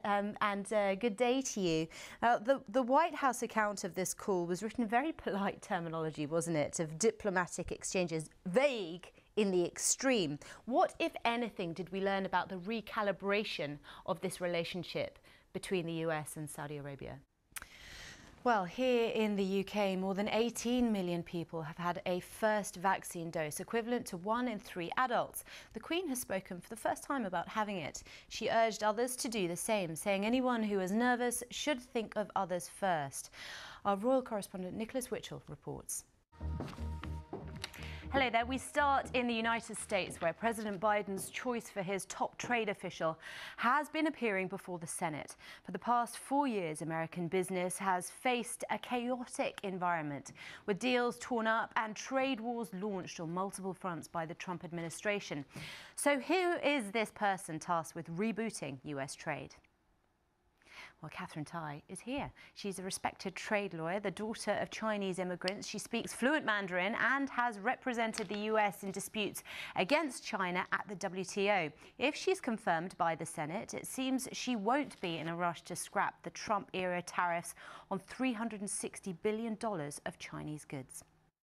good day to you. The White House account of this call was written in very polite terminology, wasn't it, of diplomatic exchanges, vague in the extreme. What, if anything, did we learn about the recalibration of this relationship between the US and Saudi Arabia? Well, here in the UK, more than 18 million people have had a first vaccine dose, equivalent to 1 in 3 adults. The Queen has spoken for the first time about having it. She urged others to do the same, saying anyone who is nervous should think of others first. Our royal correspondent Nicholas Witchell reports. Hello there. We start in the United States, where President Biden's choice for his top trade official has been appearing before the Senate. For the past 4 years, American business has faced a chaotic environment, with deals torn up and trade wars launched on multiple fronts by the Trump administration. So who is this person tasked with rebooting US trade? Well, Catherine Tai is here. She's a respected trade lawyer, the daughter of Chinese immigrants. She speaks fluent Mandarin and has represented the US in disputes against China at the WTO. If she's confirmed by the Senate, it seems she won't be in a rush to scrap the Trump-era tariffs on $360 billion of Chinese goods.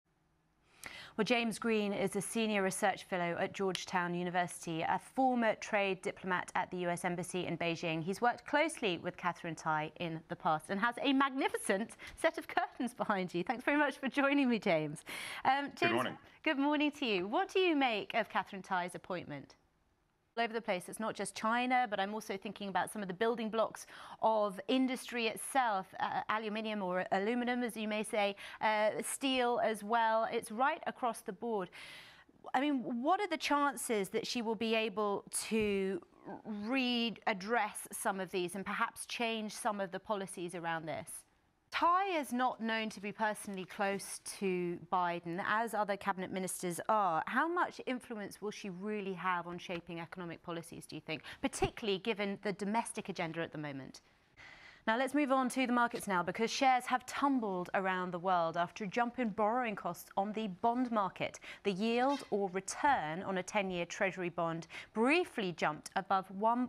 Well, James Green is a senior research fellow at Georgetown University, a former trade diplomat at the US Embassy in Beijing. He's worked closely with Catherine Tai in the past and has a magnificent set of curtains behind you. Thanks very much for joining me, James. James, good morning. Good morning to you. What do you make of Catherine Tai's appointment? All over the place. It's not just China, but I'm also thinking about some of the building blocks of industry itself, aluminium or aluminum, as you may say, steel as well. It's right across the board. I mean, what are the chances that she will be able to readdress some of these and perhaps change some of the policies around this? Tai is not known to be personally close to Biden, as other cabinet ministers are. How much influence will she really have on shaping economic policies, do you think, particularly given the domestic agenda at the moment? Now let's move on to the markets now, because shares have tumbled around the world after a jump in borrowing costs on the bond market. The yield or return on a 10-year Treasury bond briefly jumped above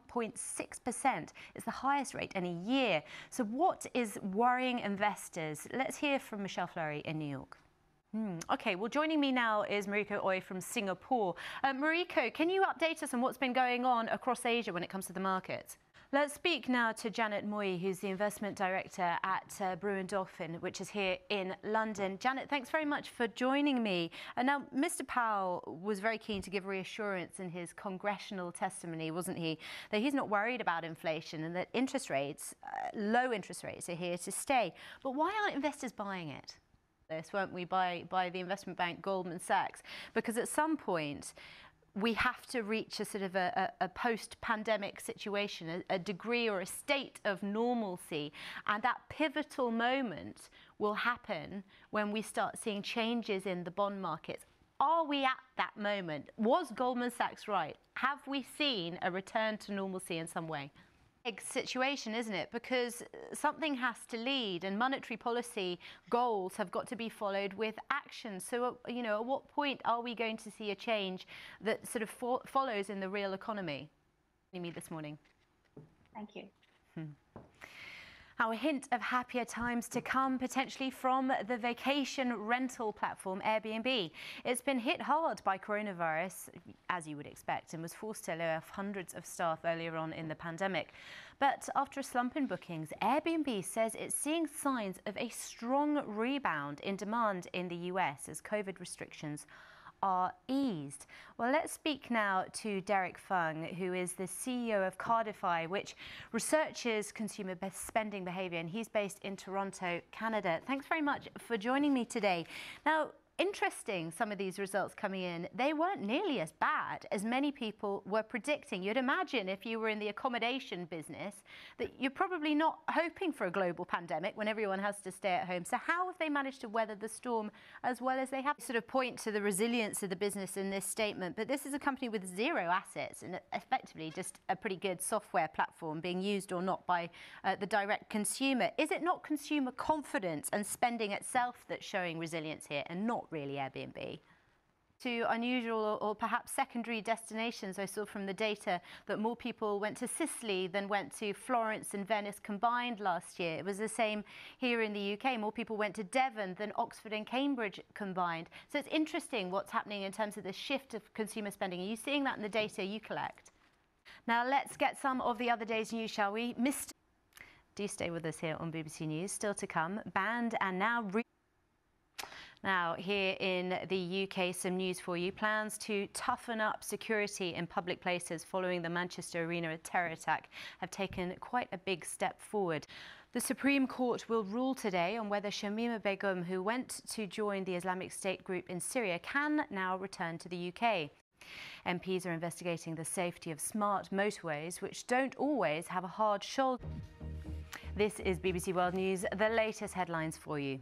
1.6%. It's the highest rate in a year. So what is worrying investors? Let's hear from Michelle Fleury in New York. OK, well, joining me now is Mariko Ooi from Singapore. Mariko, can you update us on what's been going on across Asia when it comes to the markets? Let's speak now to Janet Moy, who's the investment director at Brewin Dolphin, which is here in London. Janet, thanks very much for joining me. Now, Mr. Powell was very keen to give reassurance in his congressional testimony, wasn't he, that he's not worried about inflation and that interest rates, low interest rates, are here to stay. But why aren't investors buying it? This, weren't we, by the investment bank Goldman Sachs? Because at some point, we have to reach a sort of a post-pandemic situation, a degree or a state of normalcy. And that pivotal moment will happen when we start seeing changes in the bond markets. Are we at that moment? Was Goldman Sachs right? Have we seen a return to normalcy in some way? Big situation, isn't it? Because something has to lead, and monetary policy goals have got to be followed with action. So, you know, at what point are we going to see a change that sort of follows in the real economy? Me this morning. Thank you. Now, a hint of happier times to come, potentially from the vacation rental platform Airbnb. It's been hit hard by coronavirus, as you would expect, and was forced to lay off hundreds of staff earlier on in the pandemic. But after a slump in bookings, Airbnb says it's seeing signs of a strong rebound in demand in the US as COVID restrictions are eased. Well, let's speak now to Derek Fung, who is the CEO of Cardify, which researches consumer spending behaviour, and he's based in Toronto, Canada. Thanks very much for joining me today. Now, interesting, some of these results coming in, they weren't nearly as bad as many people were predicting. You'd imagine if you were in the accommodation business that you're probably not hoping for a global pandemic when everyone has to stay at home. So how have they managed to weather the storm as well as they have? Sort of point to the resilience of the business in this statement, but this is a company with 0 assets and effectively just a pretty good software platform being used or not by the direct consumer. Is it not consumer confidence and spending itself that's showing resilience here and not really Airbnb? To unusual or perhaps secondary destinations. I saw from the data that more people went to Sicily than went to Florence and Venice combined last year. It was the same here in the UK. More people went to Devon than Oxford and Cambridge combined. So it's interesting what's happening in terms of the shift of consumer spending. Are you seeing that in the data you collect? Now let's get some of the other day's news, shall we? Do stay with us here on BBC News. Still to come, banned and now, here in the UK, some news for you. Plans to toughen up security in public places following the Manchester Arena terror attack have taken quite a big step forward. The Supreme Court will rule today on whether Shamima Begum, who went to join the Islamic State group in Syria, can now return to the UK. MPs are investigating the safety of smart motorways, which don't always have a hard shoulder. This is BBC World News, the latest headlines for you.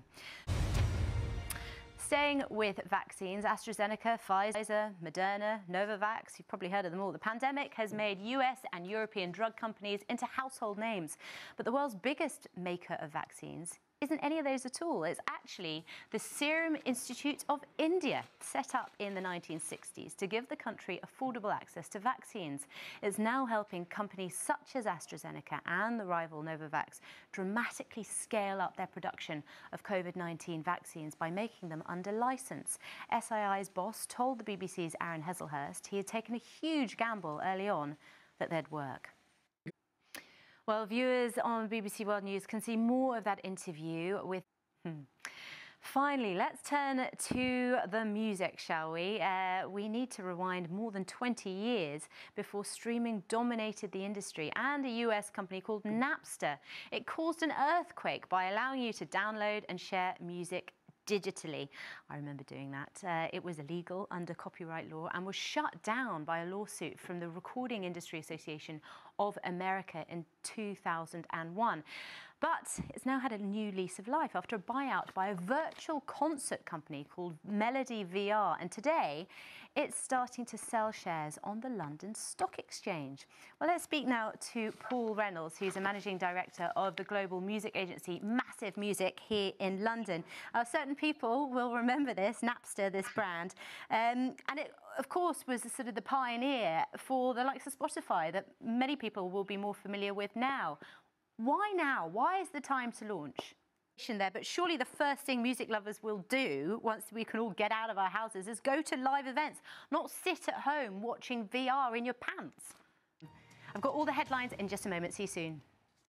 Staying with vaccines, AstraZeneca, Pfizer, Moderna, Novavax, you've probably heard of them all. The pandemic has made US and European drug companies into household names. But the world's biggest maker of vaccines isn't any of those at all. It's actually the Serum Institute of India, set up in the 1960s to give the country affordable access to vaccines. It's now helping companies such as AstraZeneca and the rival Novavax dramatically scale up their production of COVID-19 vaccines by making them under license. SII's boss told the BBC's Aaron Heselhurst he had taken a huge gamble early on that they'd work. Well, viewers on BBC World News can see more of that interview with... Finally, let's turn to the music, shall we? We need to rewind more than 20 years before streaming dominated the industry and a US company called Napster. It caused an earthquake by allowing you to download and share music digitally. I remember doing that. It was illegal under copyright law and was shut down by a lawsuit from the Recording Industry Association of America in 2001. But it's now had a new lease of life after a buyout by a virtual concert company called Melody VR. And today, it's starting to sell shares on the London Stock Exchange. Well, let's speak now to Paul Reynolds, who's a managing director of the global music agency Massive Music here in London. Certain people will remember this, Napster, this brand. And it, of course, was sort of the pioneer for the likes of Spotify that many people will be more familiar with now. Why now? Why is the time to launch? There, but surely the first thing music lovers will do once we can all get out of our houses is go to live events, not sit at home watching VR in your pants. I've got all the headlines in just a moment. See you soon.